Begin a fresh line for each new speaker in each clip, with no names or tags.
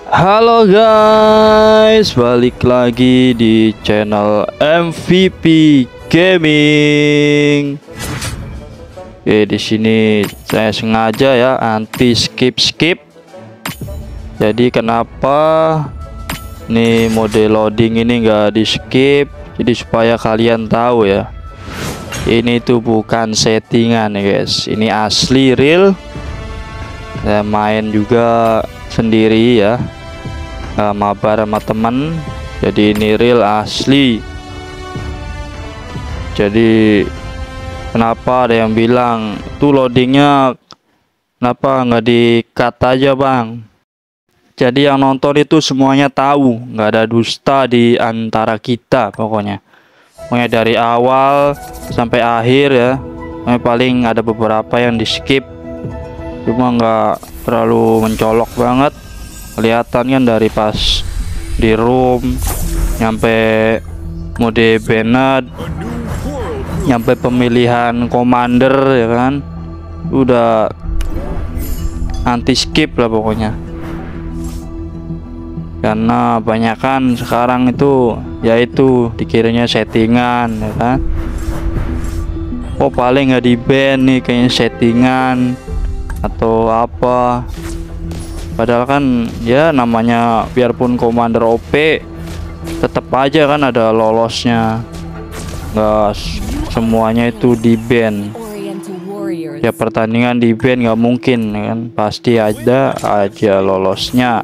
Halo guys, balik lagi di channel MVP Gaming. Oke, di sini saya sengaja ya anti skip. Jadi kenapa nih mode loading ini enggak di skip? Jadi supaya kalian tahu ya, ini tuh bukan settingan ya guys, ini asli real. Saya main juga sendiri ya, mabar sama temen, jadi ini real asli. Jadi kenapa ada yang bilang tuh loadingnya kenapa nggak di cut aja bang? Jadi yang nonton itu semuanya tahu, nggak ada dusta di antara kita pokoknya dari awal sampai akhir ya. Paling ada beberapa yang di skip, cuma nggak terlalu mencolok banget. Kelihatan kan dari pas di room nyampe mode banned, nyampe pemilihan commander ya kan, udah anti skip lah pokoknya. Karena banyakan sekarang itu yaitu dikiranya settingan ya kan. Oh paling nggak di ban nih kayaknya settingan atau apa, padahal kan ya namanya biarpun commander OP tetap aja kan ada lolosnya, nggak semuanya itu di ban ya. Pertandingan di ban nggak mungkin kan, pasti ada aja lolosnya.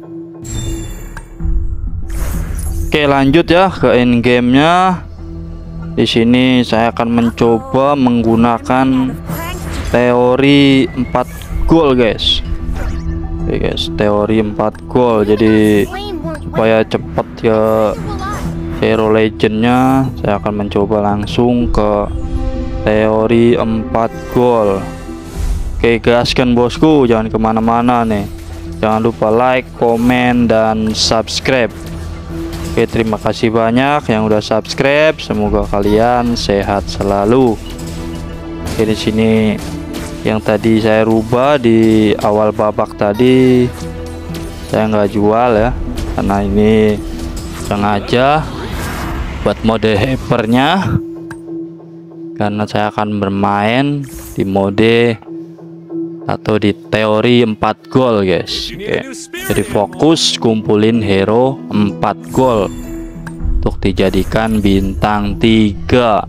Oke lanjut ya ke in gamenya. Di sini saya akan mencoba menggunakan teori 4 gol guys. Oke guys, teori 4 gol, jadi supaya cepat ke hero legendnya saya akan mencoba langsung ke teori 4 gol. Oke gaskan bosku, jangan kemana-mana nih, jangan lupa like, komen, dan subscribe. Oke terima kasih banyak yang udah subscribe, semoga kalian sehat selalu. Oke di sini yang tadi saya rubah di awal babak tadi saya nggak jual ya, karena ini sengaja buat mode hypernya, karena saya akan bermain di mode atau di teori 4 gol guys. Oke. Jadi fokus kumpulin hero 4 gol untuk dijadikan bintang 3.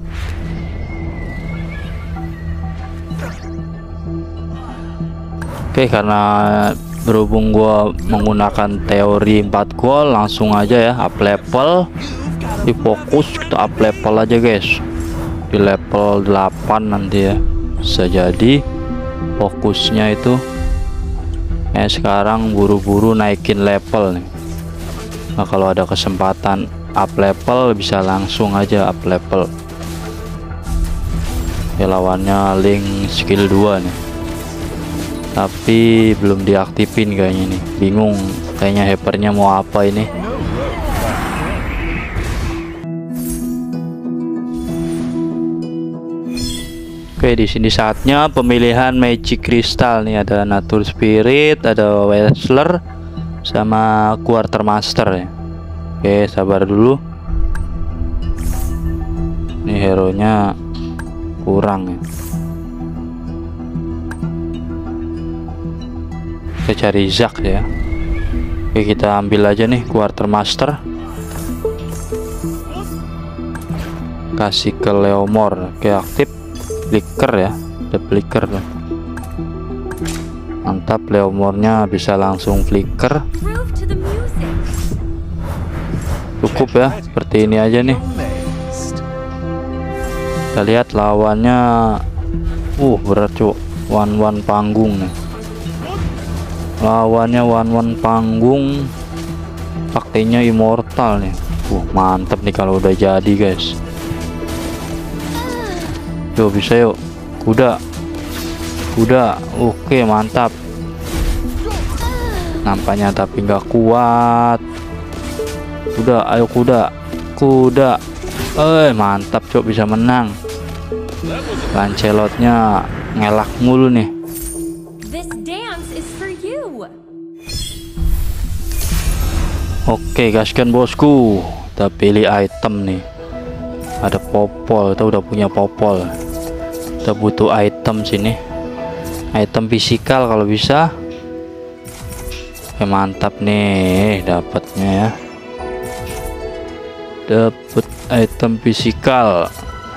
Oke, karena berhubung gua menggunakan teori 4 gol, langsung aja ya up level. Di fokus kita up level aja guys, di level 8 nanti ya, bisa jadi fokusnya itu sekarang buru-buru naikin level nih. Nah kalau ada kesempatan up level bisa langsung aja up level ya. Lawannya link skill 2 nih, tapi belum diaktifin kayaknya nih, bingung kayaknya hypernya mau apa ini. Oke di sini saatnya pemilihan magic crystal nih, ada nature spirit, ada wrestler, sama quartermaster ya. Oke sabar dulu, ini hero nya kurang ya. Kita cari Zack ya. Oke kita ambil aja nih quartermaster, kasih ke Leomor. Oke aktif flicker ya, ada flicker loh. Mantap, Leomornya bisa langsung flicker. Cukup ya, seperti ini aja nih. Kita lihat lawannya berat cuk, one panggung nih. Lawannya one panggung, pakainya immortal nih. Mantap nih kalau udah jadi guys. Yuk bisa yuk, kuda. Oke mantap, nampaknya tapi nggak kuat. Ayo kuda. Mantap cok, bisa menang. Lancelotnya ngelak mulu nih. Oke, gaskan bosku. Kita pilih item nih. Ada popol, kita udah punya popol. Kita butuh item sini. Item fisikal kalau bisa. Oke, mantap nih dapatnya ya. Dapat item fisikal.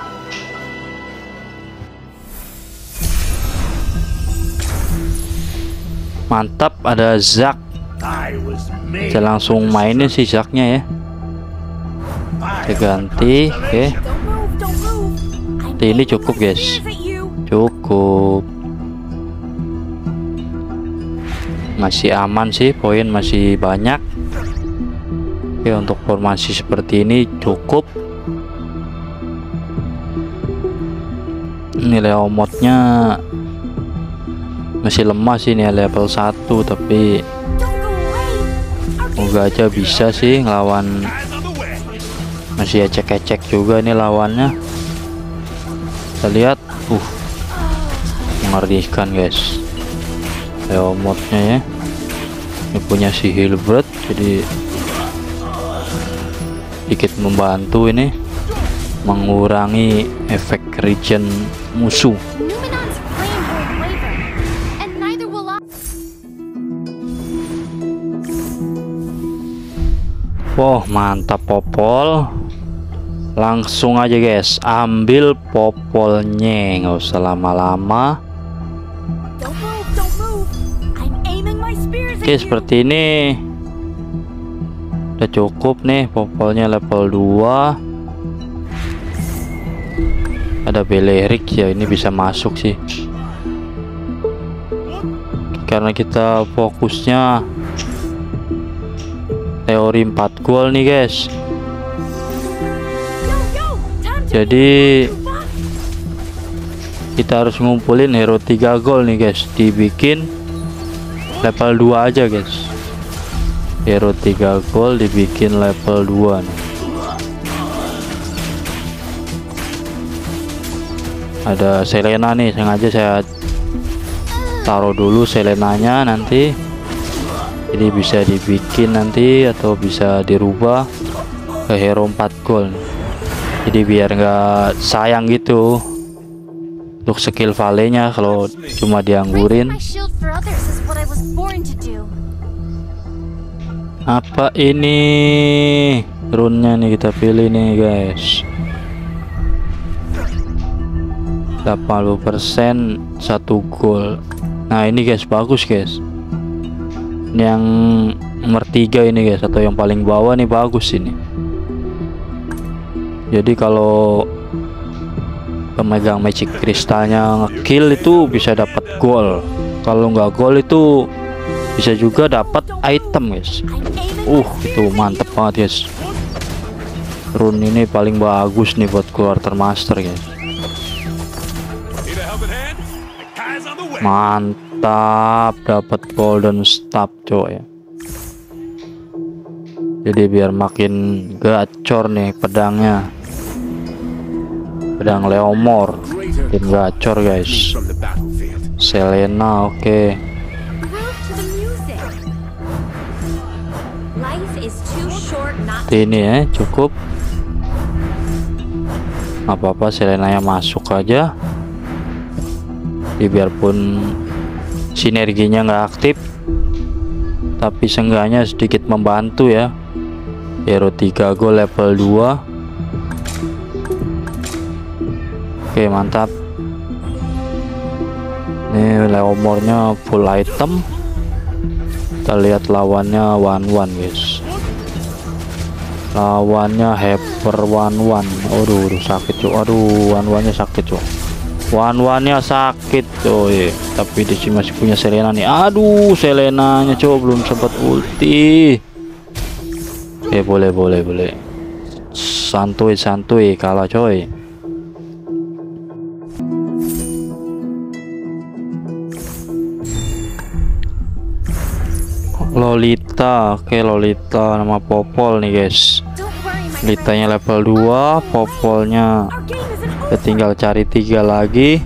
Mantap, ada Zack. Kita langsung mainin si Zacknya ya. Kita ganti. Oke. Ini cukup guys. Cukup. Masih aman sih, poin masih banyak. Oke, untuk formasi seperti ini cukup. Ini Leomodnya masih lemah sih, nih level 1, tapi semoga aja bisa sih ngelawan. Masih ecek-ecek juga nih lawannya. Kita lihat, mengerikan guys Leomodnya ya. Ini punya si Hilbert, jadi sedikit membantu ini mengurangi efek regen musuh. Wow, mantap popol. Langsung aja guys, ambil popolnya, nggak usah lama-lama. Oke, seperti ini udah cukup nih. Popolnya level 2. Ada Belerik ya, ini bisa masuk sih karena kita fokusnya teori 4 gol nih guys. Jadi kita harus ngumpulin hero 3 gol nih guys. Dibikin level 2 aja guys. Hero 3 gol dibikin level 2 nih. Ada Selena nih, sengaja saya taruh dulu Selenanya nanti. Jadi bisa dibikin nanti atau bisa dirubah ke hero 4 gol nih. Jadi biar nggak sayang gitu untuk skill valenya kalau cuma dianggurin. Apa ini runnya nih, kita pilih nih guys. 80% 1 gol. Nah ini guys, bagus guys. Ini yang nomor 3 ini guys, atau yang paling bawah nih, bagus ini. Jadi kalau pemegang magic kristalnya ngekill itu bisa dapat gol. Kalau nggak gol itu bisa juga dapat item guys. Itu mantep banget guys. Rune ini paling bagus nih buat quartermaster guys. Mantap, dapat golden staff coy. Jadi biar makin gacor nih pedangnya. Pedang Leomord makin gacor guys. Selena oke. Ini ya cukup. Apa-apa, Selenanya masuk aja. Biarpun sinerginya nggak aktif, tapi seenggaknya sedikit membantu ya. Hero 3 gol level 2. Oke, mantap. Ini Leomordnya full item. Kita lihat lawannya 1-1 guys. Lawannya Hyper 1-1. Aduh sakit cuy. Aduh, 1-1-nya sakit cuy. Wan-wannya sakit coy, tapi di sini masih punya Selena nih. Aduh, Selenanya coy belum sempat ulti. Boleh. Santuy kalah coy. Lolita, oke Lolita nama popol nih guys. Lolitanya level 2, popolnya kita tinggal cari 3 lagi.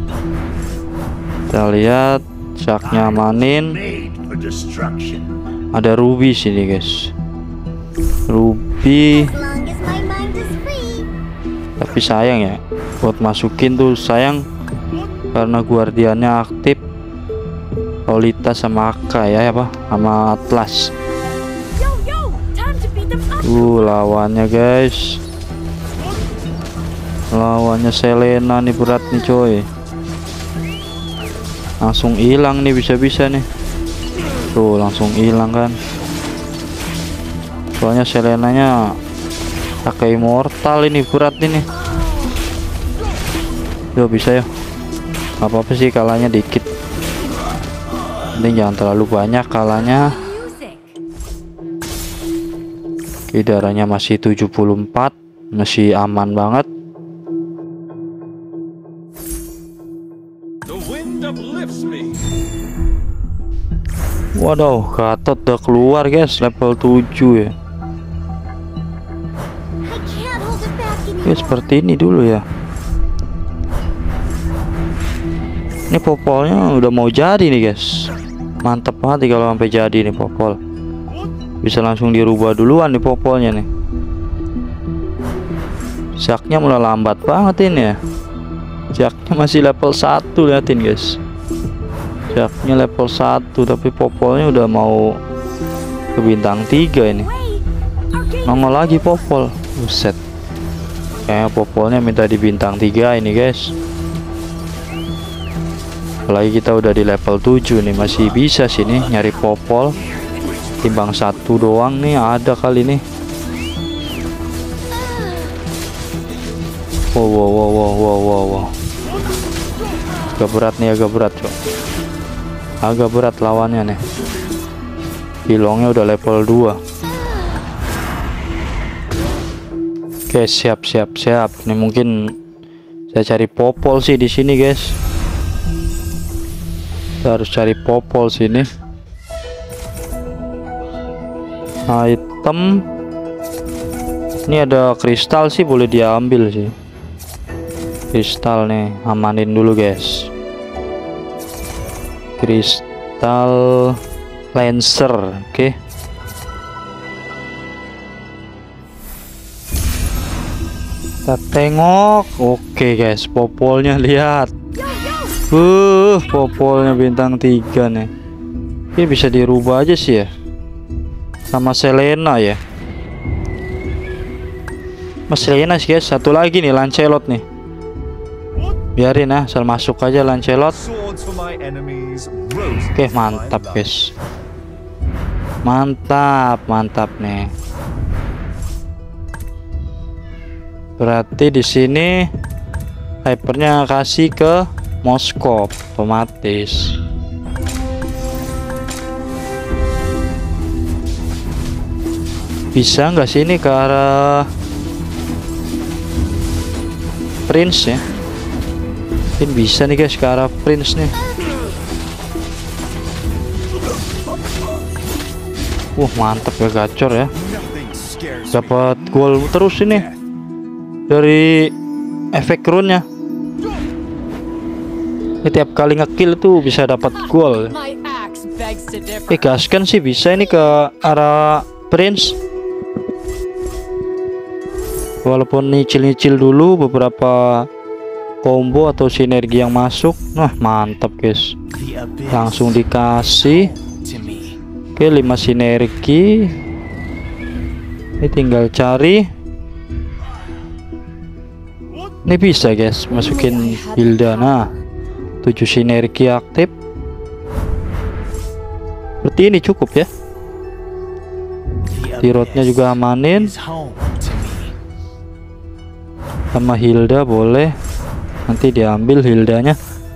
Kita lihat Zaknya amanin. Ada ruby sini guys, ruby. Tapi sayang ya, buat masukin tuh sayang karena guardiannya aktif. Lolita sama Aka ya apa sama Atlas. Lawannya guys, lawannya Selena nih, berat nih coy. Langsung hilang nih, bisa-bisa nih tuh, langsung hilang kan. Soalnya Selenanya pakai immortal, ini berat ini. Yo bisa ya, apa-apa sih kalahnya dikit. Ini jangan terlalu banyak kalahnya. Oke, darahnya masih 74, masih aman banget. Waduh, Gatot udah keluar guys, level 7 ya. Oke, seperti ini dulu ya. Ini popolnya udah mau jadi nih guys. Mantap banget kalau sampai jadi nih popol. Bisa langsung dirubah duluan nih popolnya nih. Zaknya mulai lambat banget ini ya. Zaknya masih level 1, liatin guys. Zaknya level 1 tapi popolnya udah mau ke bintang 3 ini. Nongol lagi popol. Buset. Kayaknya popolnya minta di bintang 3 ini guys. Apalagi kita udah di level 7 nih, masih bisa sih nih nyari popol. Timbang 1 doang nih ada kali nih. Wow. Agak berat nih, agak berat cok. Agak berat lawannya nih. Hilongnya udah level 2. Oke, siap. Ini mungkin saya cari popol sih di sini guys. Kita harus cari popol sini. Item. Ini ada kristal sih, boleh diambil sih. Kristal nih, amanin dulu guys. Kristal Lancer, oke. Kita tengok. Oke guys, popolnya lihat. Popolnya bintang 3 nih. Ini bisa dirubah aja sih ya. Sama Selena ya. Mas Selena sih guys, satu lagi nih Lancelot nih. Biarin ya, asal masuk aja Lancelot. Oke, mantap guys. Mantap nih. Berarti di sini hypernya kasih ke Moskop otomatis. Bisa nggak sih ini ke arah Prince ya? Mungkin bisa nih guys ke arah Prince nih. Mantap ya, gacor ya. Dapat gol terus ini dari efek runnya. Tiap kali ngekill tuh bisa dapat gol. Gaskan sih bisa ini ke arah Prince. Walaupun nyicil dulu beberapa combo atau sinergi yang masuk. Nah, mantap guys. Langsung dikasih. Oke, 5 sinergi. Ini tinggal cari. Ini bisa guys, masukin Hilda. Nah, 7 sinergi aktif. Seperti ini cukup ya. Tirotnya juga amanin. Sama Hilda boleh. Nanti diambil Hildanya.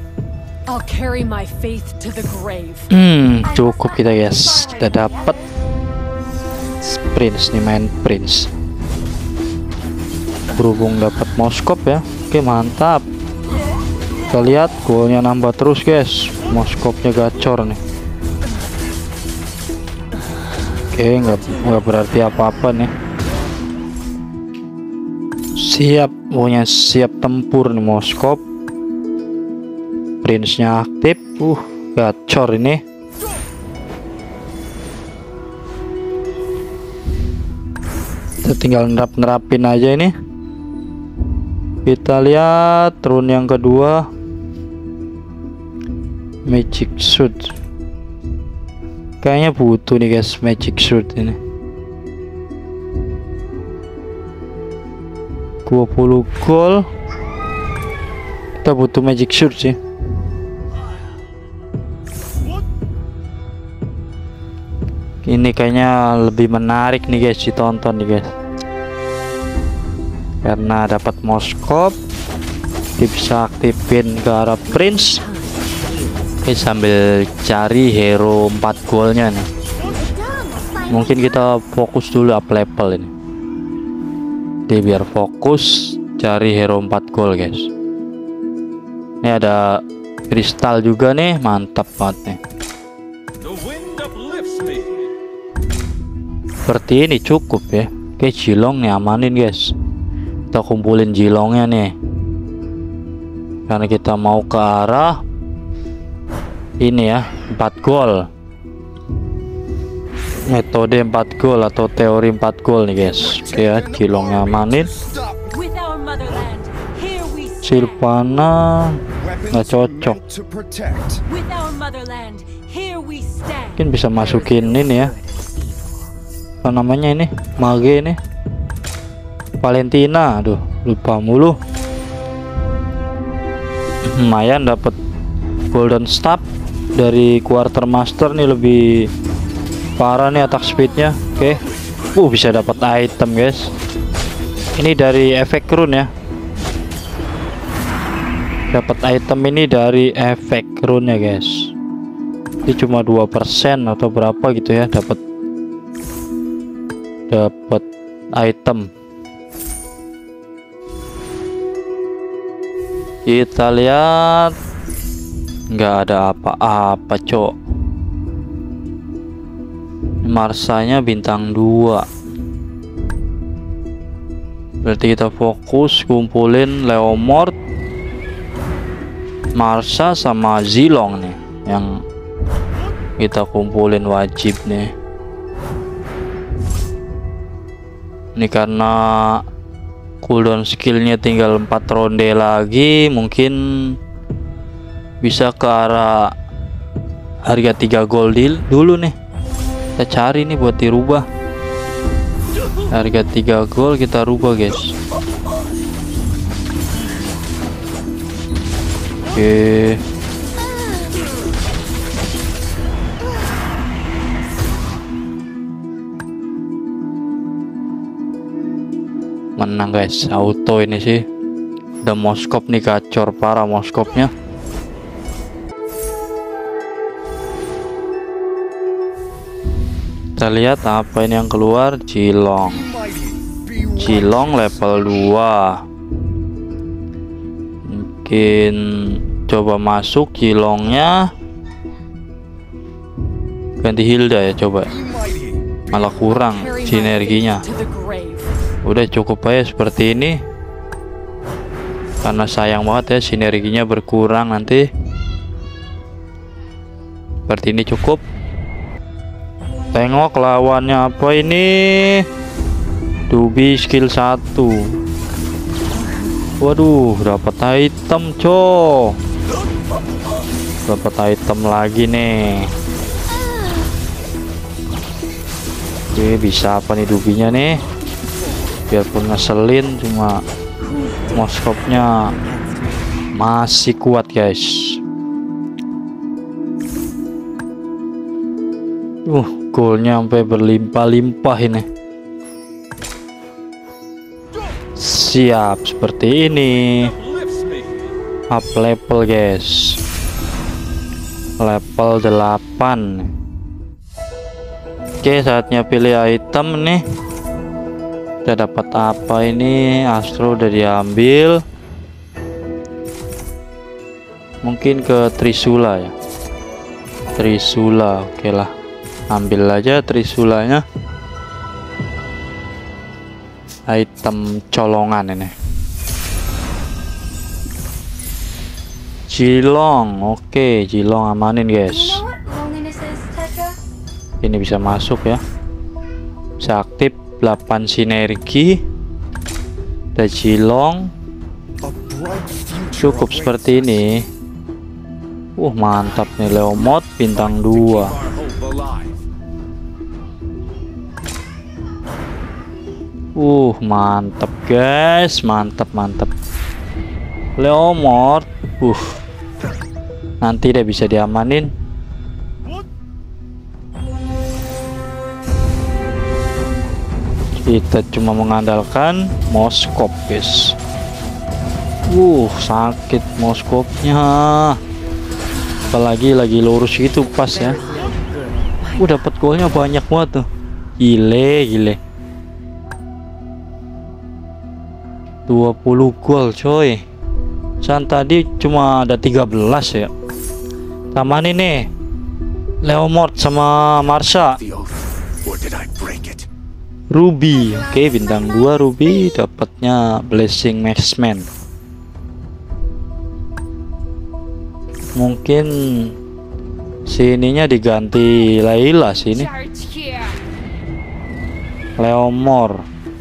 Cukup kita guys. Kita dapat Prince nih, main Prince. Berhubung dapat Moskop ya. Oke, mantap. Kita lihat golnya nambah terus guys. Moskopnya gacor nih. Oke, nggak berarti apa-apa nih. Siap, pokoknya siap tempur nih Moskop. Prince-nya aktif. Gacor ini. Kita tinggal nerapin aja ini. Kita lihat rune yang kedua, magic suit. Kayaknya butuh nih guys magic suit ini. 20 gold. Kita butuh magic suit sih. Ini kayaknya lebih menarik nih guys ditonton nih guys, karena dapat moskop, bisa aktifin ke arah prince. Oke, sambil cari hero 4 goalnya nih. Mungkin kita fokus dulu up level ini. Oke, biar fokus cari hero 4 goal guys. Ini ada kristal juga nih, mantap banget nih. Seperti ini cukup ya. Oke, Jilong nih amanin guys. Kita kumpulin Jilongnya nih, karena kita mau ke arah ini ya, 4 gol. Metode 4 gol atau teori 4 gol nih guys. Oke ya, Jilongnya amanin. Sylvana nggak cocok. Mungkin bisa masukin ini ya, apa namanya ini, mage ini, Valentina. Aduh, lupa mulu. Lumayan dapat golden staff dari quartermaster nih, lebih parah nih attack speednya. Oke, bisa dapat item guys. Ini dari efek rune ya. Dapat item ini dari efek rune ya guys. Ini cuma 2% atau berapa gitu ya, dapat item. Kita lihat, nggak ada apa-apa cok. Marsanya bintang 2, berarti kita fokus kumpulin Leomord, Marsa sama Zilong nih yang kita kumpulin wajib nih. Ini karena cooldown skillnya tinggal 4 ronde lagi, mungkin bisa ke arah harga 3 gold dulu nih. Kita cari nih buat dirubah. Harga 3 gold kita rubah guys. Oke. Menang guys, auto ini sih. Udah moskop nih, gacor parah moskopnya. Kita lihat apa ini yang keluar. Jilong level 2. Mungkin coba masuk Jilongnya, ganti Hilda ya coba. Malah kurang sinerginya. Udah cukup aja seperti ini, karena sayang banget ya sinerginya berkurang nanti. Seperti ini cukup. Tengok lawannya apa ini. Dubi skill 1. Waduh, dapat item coy. Dapat item lagi nih. Oke, bisa apa nih Dubinya nih? Biarpun ngeselin, cuma moskopnya masih kuat guys. Golnya sampai berlimpah-limpah ini. Siap, seperti ini. Up level guys, level 8. Oke, saatnya pilih item nih. Kita dapat apa ini? Astro udah diambil. Mungkin ke Trisula ya. Trisula, oke lah. Ambil aja Trisulanya. Item colongan ini. Jilong, oke, Jilong amanin guys. Ini bisa masuk ya. Bisa aktif. 8 sinergi. Ada Jilong. Cukup seperti ini. Mantap nih Leomord bintang 2. Mantap guys, mantap. Leomord. Nanti deh bisa diamanin. Kita cuma mengandalkan Moskop guys. Sakit Moskopnya. Apalagi lagi lurus gitu pas ya. Dapat golnya banyak banget tuh. Gile. 20 gol coy. Tadi cuma ada 13 ya. Sama nih Leomord sama Marsha. Ruby. Oke, bintang 2 Ruby, dapatnya Blessing Marksman. Mungkin sininya diganti Layla sini. Leomord.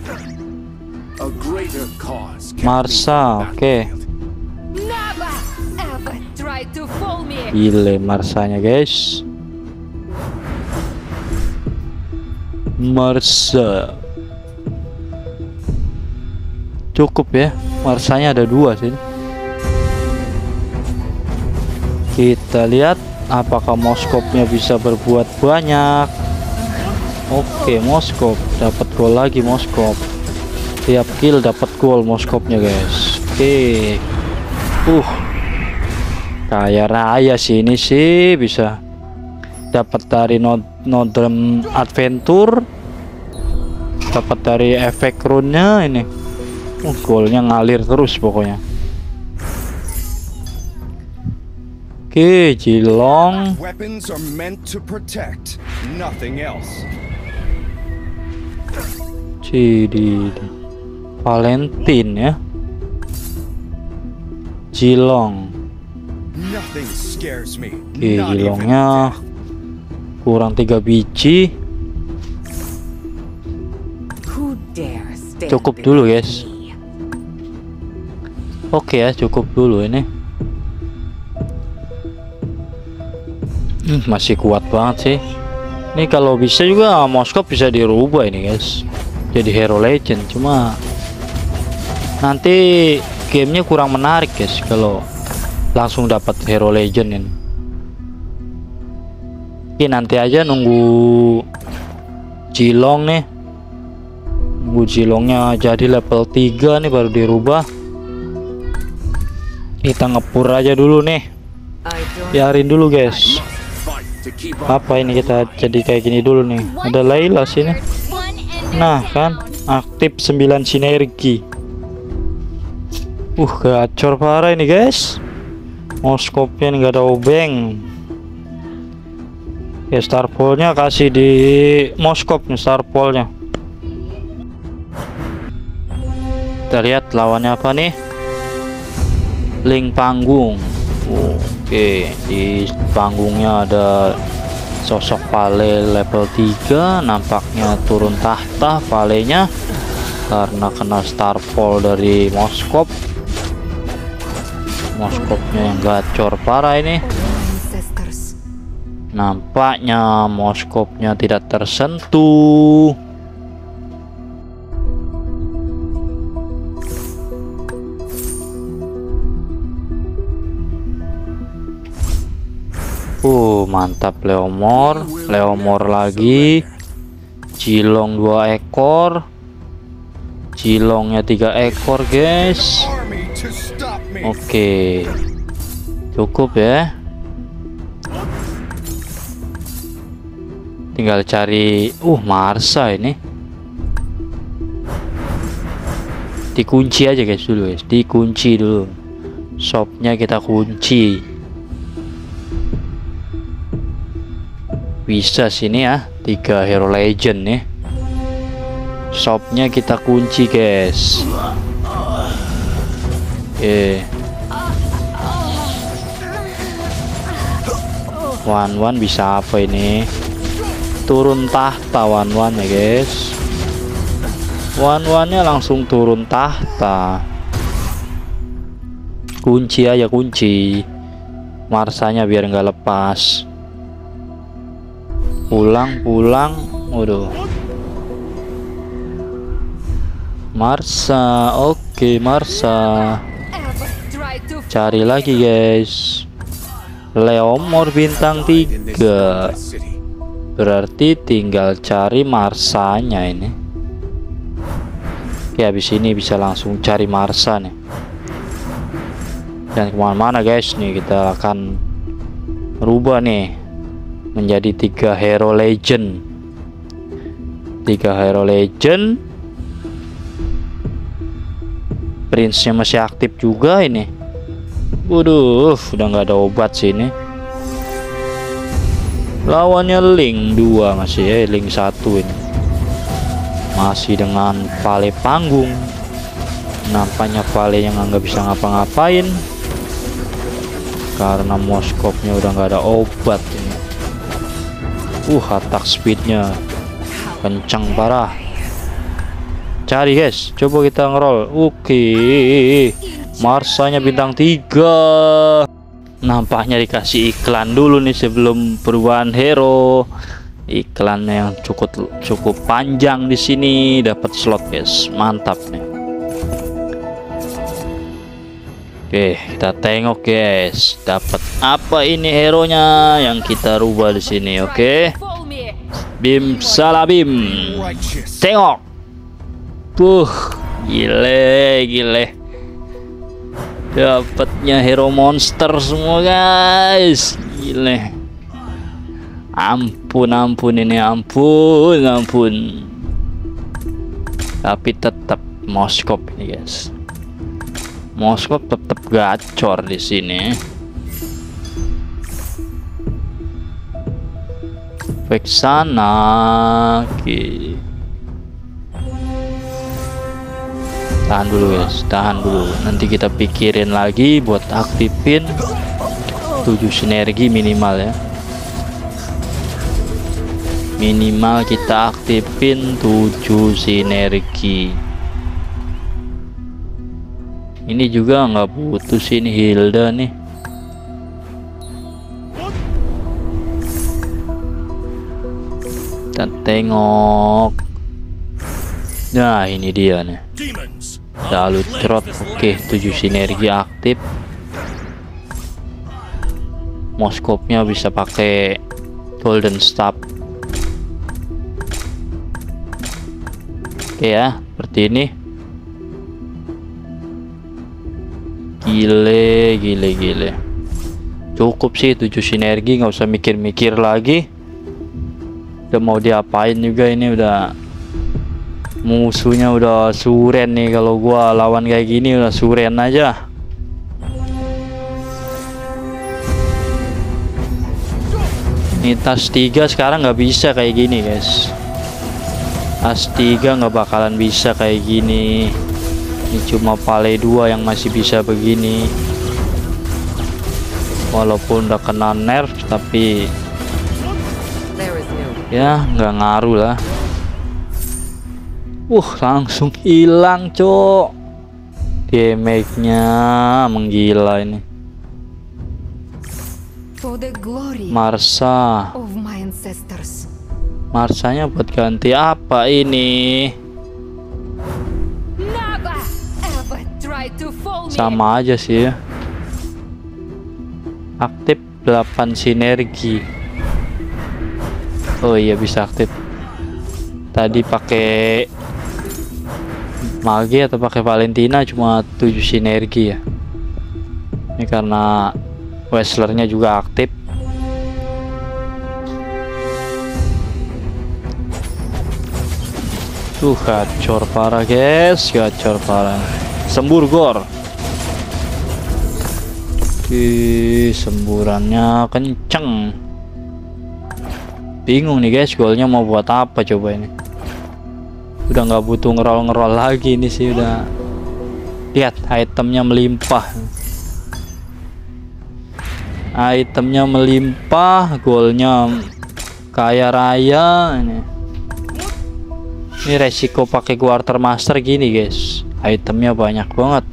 Marsha, oke. Gile Marsanya guys. Marsha. Cukup ya. Marsanya ada 2 sini. Kita lihat apakah Moskopnya bisa berbuat banyak. Oke, Moskop dapat gol lagi. Moskop tiap kill dapat gol Moskopnya guys. Oke. Kaya raya sini sih, bisa dapat dari Northern Adventure, dapat dari efek runnya ini. Golnya ngalir terus pokoknya. Oke, Jilong. Valentine ya. Jilong. Oke, Jilongnya kurang 3 biji. Cukup dulu guys. Oke ya, cukup dulu ini. Masih kuat banget sih. Ini kalau bisa juga Moskop bisa dirubah ini guys, jadi Hero Legend. Cuma nanti gamenya kurang menarik guys kalau langsung dapat Hero Legend ini. Oke, nanti aja nunggu Jilong nih. Nunggu Jilongnya jadi level 3 nih baru dirubah. Kita ngepur aja dulu nih. Biarin dulu guys. Apa ini, kita jadi kayak gini dulu nih. Ada Layla sini. Nah kan, aktif 9 sinergi. Gacor parah ini guys. Moskopnya nggak ada obeng. Ya, Starpolnya kasih di Moskop nih, Starpolnya. Kita lihat lawannya apa nih. Link panggung. Oke, di panggungnya ada sosok Vale level 3. Nampaknya turun tahta Valenya karena kena Starpol dari Moskop. Moskopnya yang gacor parah ini. Nampaknya Moskopnya tidak tersentuh. Mantap Leomord. Leomord lagi. Jilong 2 ekor. Jilongnya 3 ekor guys. Oke, cukup ya. Tinggal cari Marsha ini. Dikunci aja guys dulu guys. Dikunci dulu. Shopnya kita kunci. Bisa sini ya, 3 Hero Legend nih. Shopnya kita kunci guys. One bisa apa ini? Turun tahta one ya guys. One-one-nya langsung turun tahta. Kunci aja, kunci Marsanya biar nggak lepas. Pulang. Waduh. Marsa, oke Marsa. Cari lagi guys. Leomor bintang 3. Berarti tinggal cari Marsanya ini. Oke, habis ini bisa langsung cari Marsa nih. Dan kemana-mana guys, nih kita akan rubah nih menjadi 3 hero legend. 3 hero legend. Prince-nya masih aktif juga ini. Waduh, udah nggak ada obat sih ini. Lawannya Link 2 masih Link 1 ini. Masih dengan Vale panggung. Nampaknya Vale yang nggak bisa ngapa-ngapain karena Moskopnya udah nggak ada obat ini. Attack speednya kencang parah. Cari guys, coba kita ngerol. Oke, Marsanya bintang 3. Nampaknya dikasih iklan dulu nih sebelum perubahan hero. Iklannya yang cukup panjang di sini, dapat slot guys, mantap nih. Oke, kita tengok guys, dapat apa ini hero-nya yang kita rubah di sini. Oke, Bim Salabim, tengok. Gile. Dapatnya hero monster semua guys. Gile. Ampun ini, ampun. Tapi tetap Moskop ini guys. Moskop tetap gacor di sini. Vexana, oke. Tahan dulu guys, tahan dulu. Nanti kita pikirin lagi buat aktifin 7 sinergi minimal ya. Minimal kita aktifin 7 sinergi. Ini juga nggak butuh sini Hilda nih. Kita tengok. Nah ini dia nih. Lalu cerot. Oke, 7 sinergi aktif. Moskopnya bisa pakai Golden Staff. Oke ya, seperti ini. Gile. Cukup sih 7 sinergi, nggak usah mikir-mikir lagi. Udah mau diapain juga ini, udah musuhnya udah suren nih. Kalau gua lawan kayak gini udah suren aja. Ini tas 3 sekarang nggak bisa kayak gini guys. Tas 3 nggak bakalan bisa kayak gini. Ini cuma Vale 2 yang masih bisa begini. Walaupun udah kena nerf tapi ya nggak ngaruh lah. Langsung hilang cok. Damage-nya menggila ini. Marsa. Marsanya buat ganti apa ini? Sama aja sih ya. Aktif 8 sinergi. Oh iya bisa aktif. Tadi pakai Mage atau pakai Valentina cuma 7 sinergi ya. Ini karena Wrestlernya juga aktif. Gacor parah guys, gacor parah. Sembur gor. Semburannya kenceng. Bingung nih guys, golnya mau buat apa coba ini. Udah nggak butuh ngerol lagi ini sih, udah lihat itemnya melimpah. Itemnya melimpah, golnya kaya raya ini. Ini resiko pakai quartermaster gini guys, itemnya banyak banget.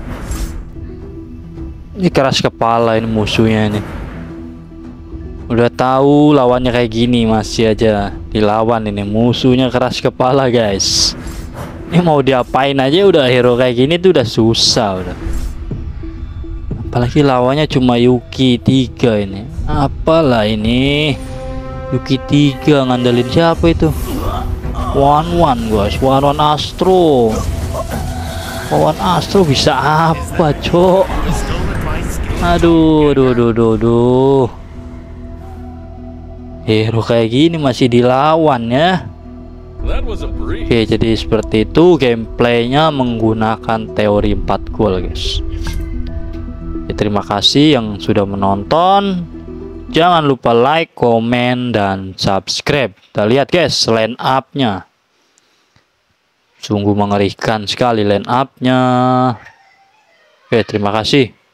Ini keras kepala ini musuhnya ini. Udah tahu lawannya kayak gini masih aja dilawan. Ini musuhnya keras kepala guys. Ini mau diapain aja udah hero kayak gini tuh udah susah udah. Apalagi lawannya cuma Yuki 3 ini. Apalah ini Yuki 3 ngandelin siapa itu? One guys, One Astro. One Astro bisa apa cok? Aduh. Hero kayak gini masih dilawan ya. Oke, jadi seperti itu gameplaynya menggunakan teori 4 gol guys. Terima kasih yang sudah menonton. Jangan lupa like, komen, dan subscribe. Kita lihat guys line up-nya. Sungguh mengerikan sekali line up-nya. Oke, terima kasih.